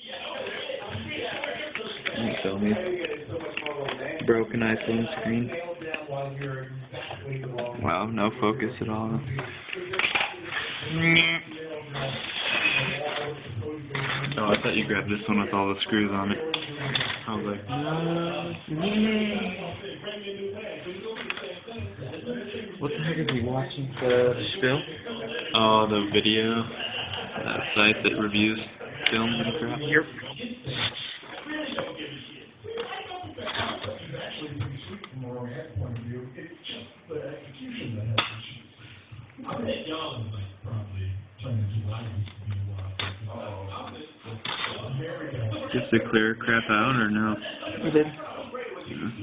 Don't tell me. Broken iPhone screen. Wow, no focus at all. Oh, I thought you grabbed this one with all the screws on it. I was like, no. What the heck is he watching? The spill? Oh, the video. That site that reviews films and crap. Yep. Just to clear crap out or no? You did. Yeah.